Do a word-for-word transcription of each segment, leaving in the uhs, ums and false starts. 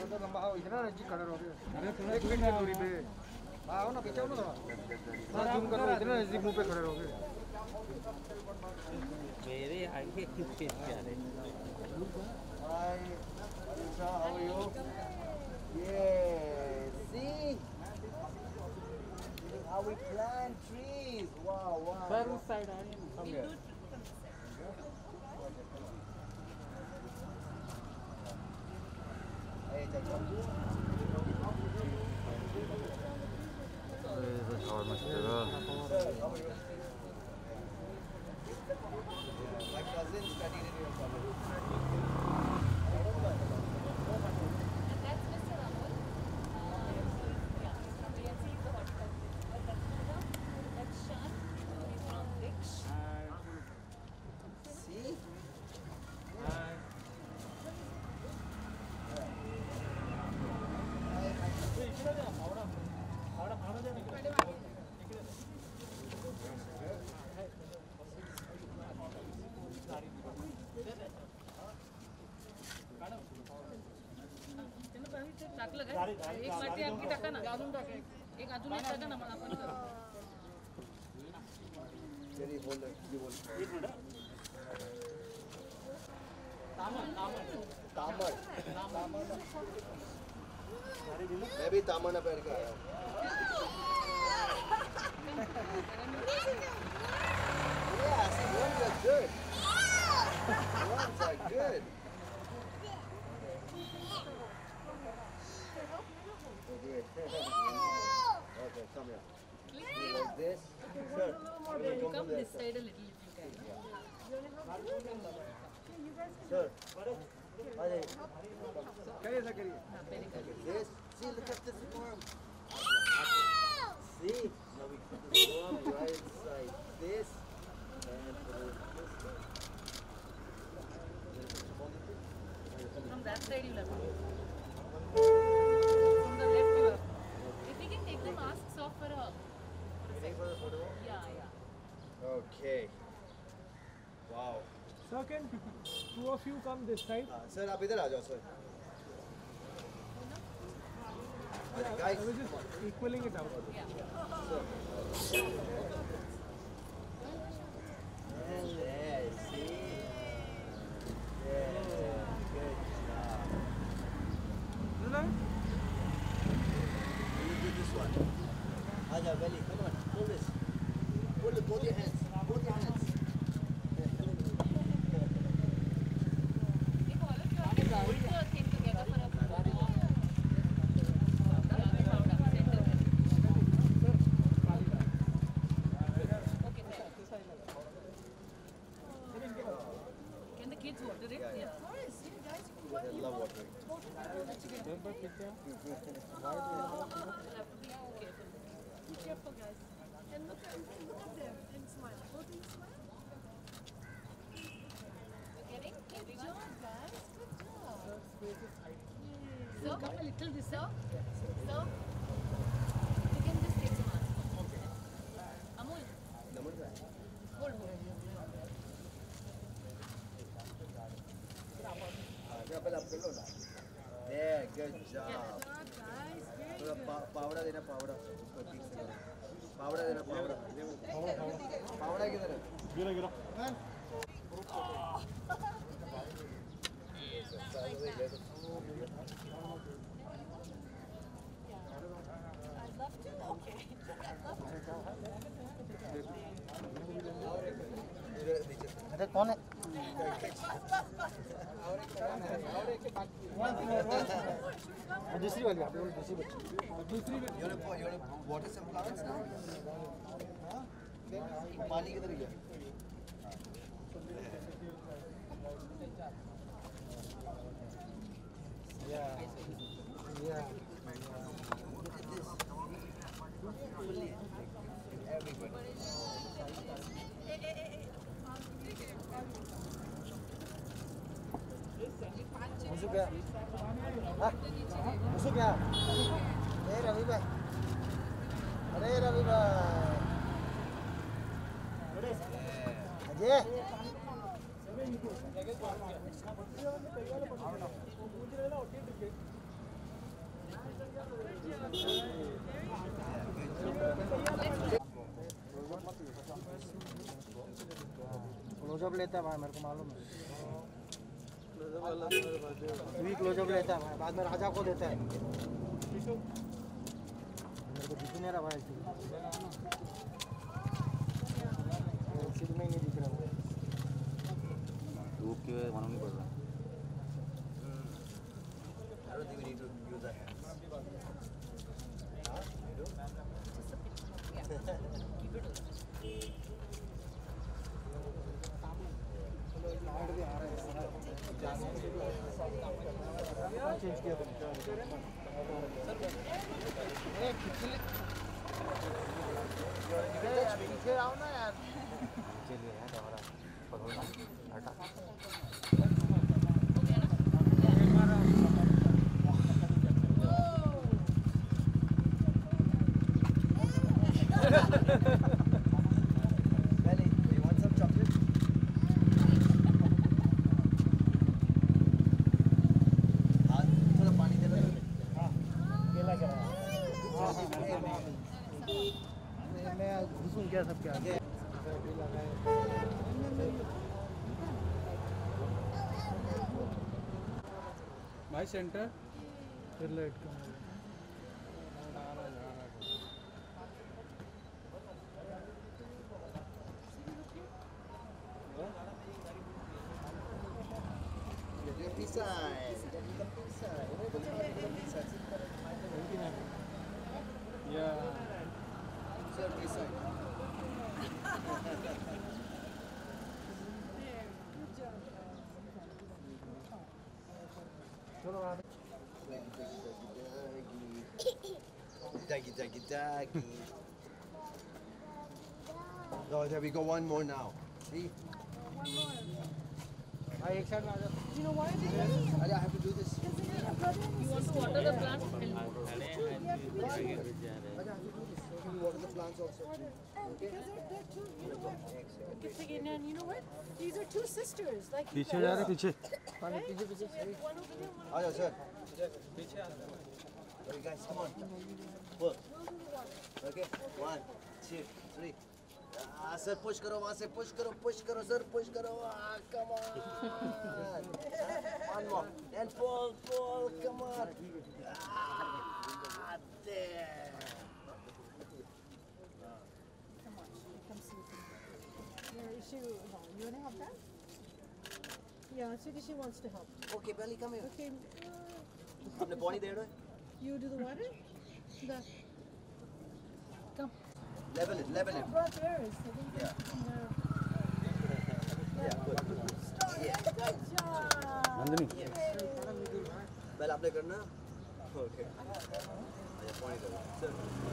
तो लंबा हो इतना नजदीक खड़े रहोगे। अरे थोड़ा एक मिनट की दूरी पे आओ ना, पीछे आओ ना थोड़ा। थोड़ा जूम करो, इतना नजदीक मुंह पे खड़े रहोगे। मेरे आगे पीछे जा रहे। Hi, Anisha, how are you? Yeah, see? This is how we plant trees. Wow, wow. Sir उस साइड आ रही है ना। Come here. Hey, check out. और मस्तेगा। My cousin studied in your college. And that's Mister Amol. Uh, yeah, so you see the horticulture. That's Shan. He's from Dix. See? टाकलं काय? एक वाटी आणखी टाका ना. अजून टाका. एक अजून एक टाका ना मला आपण करू. Very hold it. You hold it. एक मिनट। तामर तामर तामर मैं भी तामर पहन के आया हूँ। Yes, ones are good. Ones are good. Okay, come here. Like this. Sure. Come this side a little if you can. Sir. Hadi. करिए सर करिए। हाँ, very good. This. See, look at this worm. See? Now we put the worm right side. This. And put it this way. From that side you have to. From the left you have to. If we can take the masks off for a, for a Ready for the photo? yeah, yeah. Okay. Wow. Sir, can two of you come this side? Uh, sir, आप इधर आ जाओ sir. Yeah, Guys, I was just equaling it out. Yeah. yeah, see? Yeah, good job. No, You do this one. Aja, belly, come on, hold this. Hold it, both your hands, both your hands. If all of you are hold the thing together for a photo. Okay, thank you. Can the kids water it? Yeah. I love watering. Be careful, guys. And look at, look at them and smile. Both of you smile. Getting everyone. Good job, guys. Good job. So, come a little this up. So, you can just take some mask. Okay. Amol, Number one. hold, hold. Yeah, पहले आप कर लो ना. There, good job. Guys, very थोड़ा पा- पावड़ा देना पावड़ा उसको ठीक से करो. पावड़ा देना पावड़ा. पावड़ा किधर है? गिरा गिरा। I'd love to. Okay. I'd love to. अरे कौन है? दूसरी वाली आप लोग दूसरी बच्ची दूसरी You wanna you wanna water some plants now? हाँ? पानी किधर गया? Yeah. Yeah. Look at this. Fully. Everybody. मुझे क्या? हाँ? मुझे क्या? ए रवि भाई, अरे रवि भाई, अजय, लेता है भाई, मेरे को मालूम है। वी क्लोजअप लेता है भाई, बाद में राजा को देता है। मेरे को दिख नहीं रहा भाई, सिर में ही नहीं दिख रहा भाई। धूप की वजह मालूम नहीं पड़ रहा। I don't think we need to use our hands. Change किया पीछे आओ ना यार। चलिए यार हमारा पकड़ना हटा। Belly, do you want some chocolate? हाँ, थोड़ा पानी दे दो। केला क्या है? मैं घुसूं क्या सब क्या? भाई सेंटर फिर लाइट कम Your pizza. Pizza. Pizza. या Sir, pizza. Daggy, daggy, daggy. Oh, there we go. One more now. See? भाई एक साइड में आ जा। You know why they do this? I have to do this. You want to water the plant? I have to do this. You water the plants also. Because they're, they're two, you know what? And, and you know what? These are two sisters. Like you पीछे जा रहे पीछे। Right? One over there, one Oh, yeah, sir. Okay, guys, come on. Pull. Okay, one, two, three. Ah, sir, push karo, वहाँ से push karo, push karo, sir, push karo. Ah, come on. One more. And pull, pull, come on. Ah, there. Come on, come see. Here, she, you want to help that? Yeah, Sweetie, she wants to help. Okay, Belly, come here. Okay, अपने body दे दो. you do the water? The, come. Level it, level it. I brought theirs. I think Yeah. they're- Yeah, good. Yeah. Good job. Nandini. Belly, आपने करना. Okay. अच्छा, body दे दो. Sir.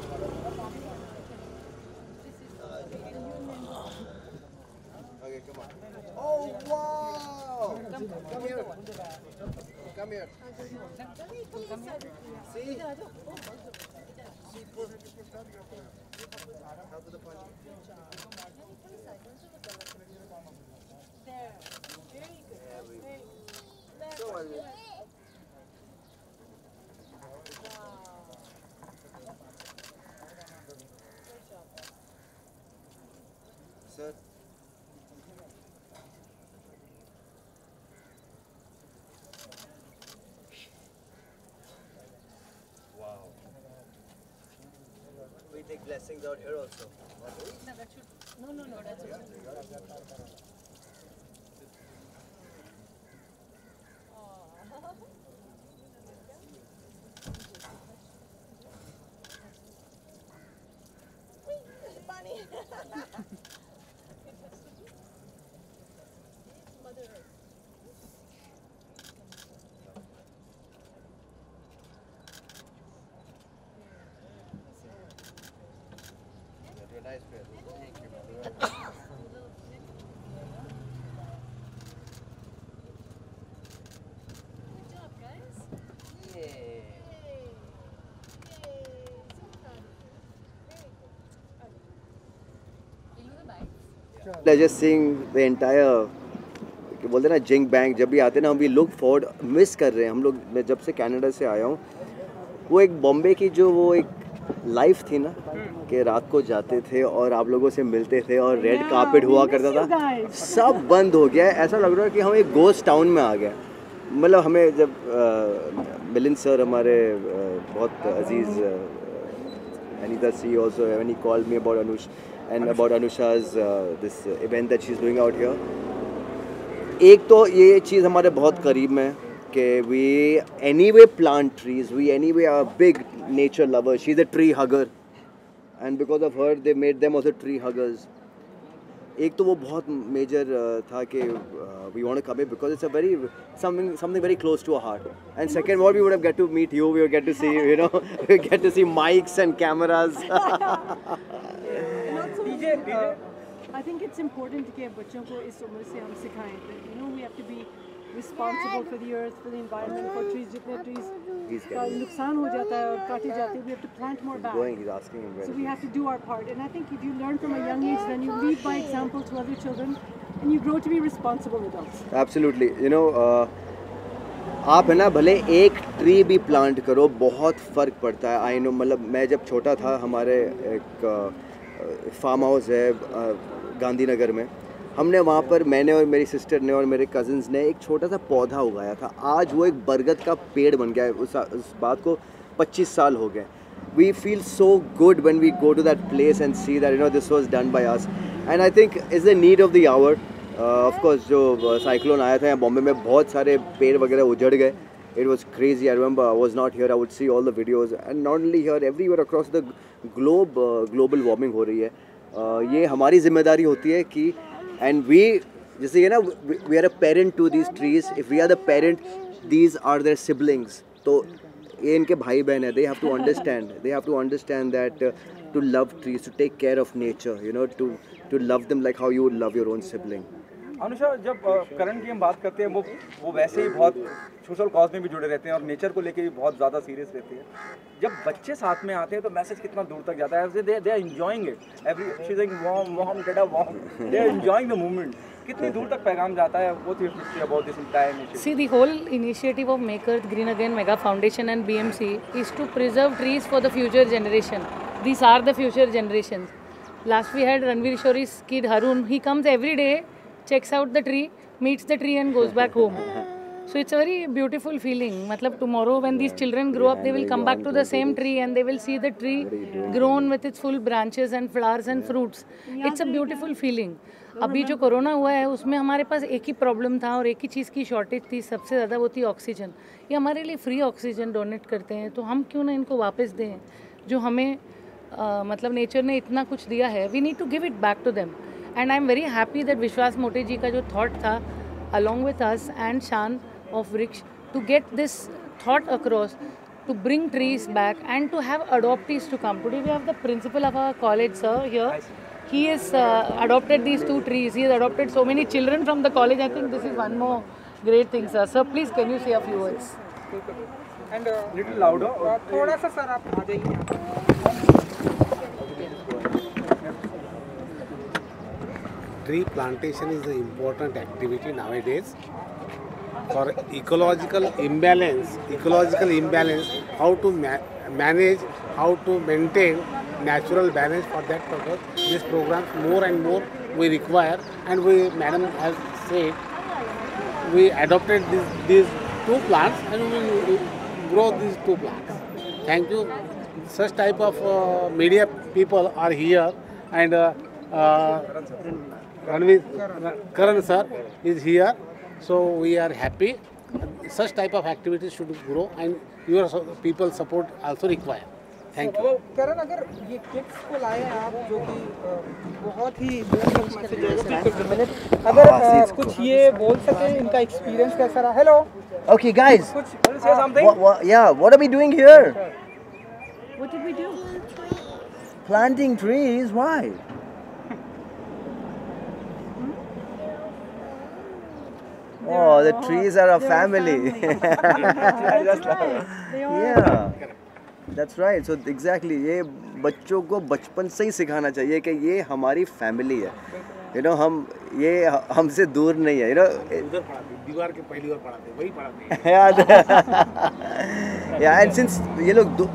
Okay, come on. Oh, wow! Come, come here. Come here. See? See, pull. How to the punch. There. Very good. Very good. Left, So, uh, left. Sir. Wow. We take blessings out here also. No, that should. No, no, no. That's okay. Bunny. Mother Earth. You're a nice person. Thank you, brother. Good job, guys. Yeah. Yay. Yay. So proud of you. Very good. Okay. You know the bike? Pleasure seeing the entire बोलते ना जिंग bank जब भी आते ना हम भी look forward miss कर रहे हैं हम लोग मैं जब से कनाडा से आया हूँ वो एक बॉम्बे की जो वो एक लाइफ थी ना कि रात को जाते थे और आप लोगों से मिलते थे और रेड कार्पेट हुआ करता था, सब बंद हो गया है। ऐसा लग रहा है कि हम एक गोस्ट टाउन में आ गए। मतलब हमें जब मिलिंद सर हमारे uh, बहुत अजीज़ Anita see also when he called me about Anush and about Anusha's this event that she is doing out here, एक तो ये चीज़ हमारे बहुत करीब में कि we anyway plant trees, we anyway are big nature lover, she is a tree hugger and because of her they made them also tree huggers. एक तो वो बहुत मेजर था कि we want to come here because it's a very something something very close to our heart and second what we would have get to meet you, we would get to see you no we get to see mics and cameras. I think it's important कि बच्चों को इस उम्र से हम सिखाएं that you know we have to be responsible for the earth, for the environment, for trees. जितने trees का नुकसान हो जाता है और काटे जाते हैं, we have to plant more back. Going, he's asking him So we have to do our part, and I think if you learn from a young age, then you lead by example to other children, and you grow to be responsible adults. Absolutely, you know. Uh, आप है ना भले एक tree भी plant करो, बहुत फ़र्क पड़ता है। आई नो, मतलब मैं जब छोटा था, हमारे एक फार्म हाउस है गांधीनगर में, हमने वहाँ पर मैंने और मेरी सिस्टर ने और मेरे कज़न्स ने एक छोटा सा पौधा उगाया था। आज वो एक बरगद का पेड़ बन गया है। उस उस बात को पच्चीस साल हो गए। We feel so good when we go to that place and see that you know this was done by us, and I think is the need of the hour. Of course जो cyclone आया था यहाँ बॉम्बे में, बहुत सारे पेड़ वगैरह उजड़ गए। It was crazy. I remember I was not here. I would see all the videos, and not only here, everywhere across the globe, uh, global warming हो रही है। uh, ये हमारी जिम्मेदारी होती है कि and we जैसे ये ना we, we are a parent to these trees. If we are the parent, these are their siblings. तो ये इनके भाई बहन है। They have to understand. They have to understand that uh, to love trees, to take care of nature. You know, to to love them like how you would love your own sibling. Anusha, जब करण की हम बात करते हैं, वो वो वैसे ही बहुत सोशल कॉज में भी जुड़े रहते हैं और नेचर को लेके भी बहुत ज़्यादा सीरियस रहते हैं। जब बच्चे साथ में आते हैं तो मैसेज कितना दूर तक जाता है। They they are enjoying it every she is warm warm dada warm, they are enjoying the moment. कितनी दूर तक पैगाम जाता है वो थी about this entire initiative? See, the whole initiative of Make Earth Green Again Mega Foundation and B M C is to preserve trees for the future generation. These are the future generations. Last we had Ranveer Shori's kid Harun. He comes every day, checks out the tree, meets the tree and goes back home. So it's a very beautiful feeling. मतलब tomorrow when these children grow up, they will come back to the same tree and they will see the tree grown with its full branches and flowers and fruits. It's a beautiful feeling. अभी जो corona हुआ है उसमें हमारे पास एक ही problem था और एक ही चीज़ की शॉर्टेज थी, सबसे ज़्यादा वो थी ऑक्सीजन। ये हमारे लिए फ्री ऑक्सीजन डोनेट करते हैं, तो हम क्यों ना इनको वापस दें जो हमें uh, मतलब नेचर ने इतना कुछ दिया है। We need to give it back to them. And I'm very happy that विश्वास मोटे जी का जो thought था along with us and Shan of Vriks to get this thought across, to bring trees back and to have adoptees to come. Today we have the principal of our college, sir, here. He has uh, adopted these two trees. He has adopted so many children from the college. I think this is one more great thing, sir. Sir, please can you say a few words? And uh, little louder. थोड़ा सा sir आप आ जाइए। Tree plantation is an important activity nowadays for ecological imbalance. Ecological imbalance, how to ma manage, how to maintain natural balance. For that purpose, this program more and more we require, and we, madam has said, we adopted these, these two plants and we will grow these two plants. Thank you. Such type of uh, media people are here, and uh, uh, Ranveer Karan sir is here, so we are happy. Such type of activities should grow, and your people support also required. Thank you. करण, अगर ये kids को लाए हैं आप, जो कि बहुत ही message, अगर uh, कुछ ये बोल सके इनका एक्सपीरियंस कैसा रहा? हेलो। Okay, guys. कुछ say something? What, what, yeah, what are we doing here? What did we do? Planting trees. Why? Oh, the trees are a family. That's right. They are. Yeah, that's right. So exactly, ये बच्चों को बचपन से ही सिखाना चाहिए कि ये हमारी फैमिली है। You know, हम ये हमसे दूर नहीं है। You know, उधर पढ़ाते, दीवार के पहली बार पढ़ाते, वही पढ़ाते। yeah, and since ये लोग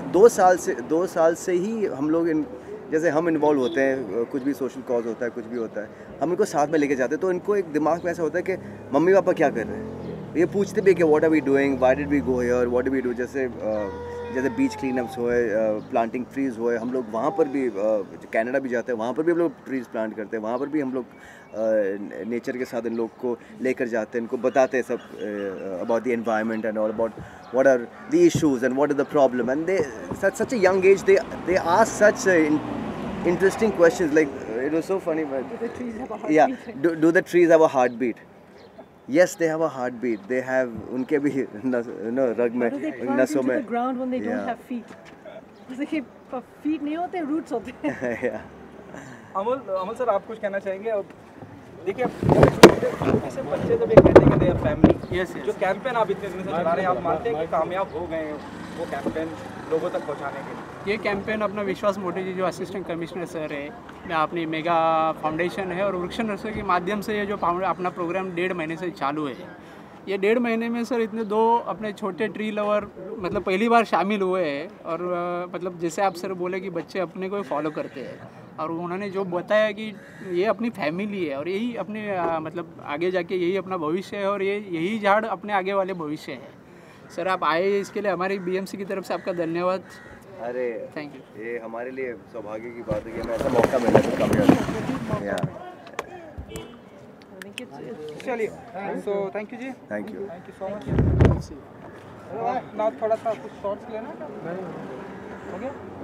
दो साल से दो साल से ही हम लोग इन जैसे हम इन्वॉल्व होते हैं, कुछ भी सोशल कॉज होता है, कुछ भी होता है, हम इनको साथ में लेके जाते हैं, तो इनको एक दिमाग में ऐसा होता है कि मम्मी पापा क्या कर रहे हैं। ये पूछते भी कि what are we doing, why did we go here, what do we do. जैसे जैसे बीच क्लीनअप्स हुए, प्लांटिंग ट्रीज़ हुए, हम लोग वहाँ पर भी, कनाडा भी जाते हैं, वहाँ पर भी हम लोग ट्रीज़ प्लांट करते हैं, वहाँ पर भी हम लोग नेचर के साथ इन लोग को लेकर जाते हैं, इनको बताते हैं सब about the environment and all about what are the issues and what is the problem, and they such such a young age they they ask such uh, in, interesting questions, like uh, it was so funny, but Do the trees have a heartbeat? yeah, do, do the trees have a heartbeat? Yes, they have a heartbeat. They have उनके भी नस, no, रग में, How do they plant नसों into में, the ground when they don't Yeah. have feet? जैसे कि feet नहीं होते, roots होते हैं। yeah. अमल अमल सर, आप कुछ कहना चाहेंगे? अब देखिए, अब ऐसे बच्चे जब एक कहते हैं कि फैमिली, यस जो कैंपेन आप इतने दिन से चला रहे हैं, आप मानते हैं कि कामयाब हो गए हैं वो कैंपेन लोगों तक पहुंचाने के लिए? ये कैंपेन अपना विश्वास मोटे जी जो असिस्टेंट कमिश्नर सर है, मैं अपनी मेगा फाउंडेशन है और वृक्ष नर्सरी के माध्यम से ये जो फाउंड अपना प्रोग्राम डेढ़ महीने से चालू है, ये डेढ़ महीने में सर इतने दो अपने छोटे ट्री लवर मतलब पहली बार शामिल हुए हैं। और अ, मतलब जैसे आप सर बोले कि बच्चे अपने को ही फॉलो करते हैं, और उन्होंने जो बताया कि ये अपनी फैमिली है और यही अपने अ, मतलब आगे जाके यही अपना भविष्य है और ये यही झाड़ अपने आगे वाले भविष्य है। सर आप आए इसके लिए हमारी बीएमसी की तरफ से आपका धन्यवाद। अरे थैंक यू। ये हमारे लिए सौभाग्य की बात है कि हमें ऐसा मौका मिला तो कामयाब। या I think it's, it's चलिए, so thank you ji, thank you. Thank you so much. ना थोड़ा सा कुछ शॉर्ट्स लेना, हो गया?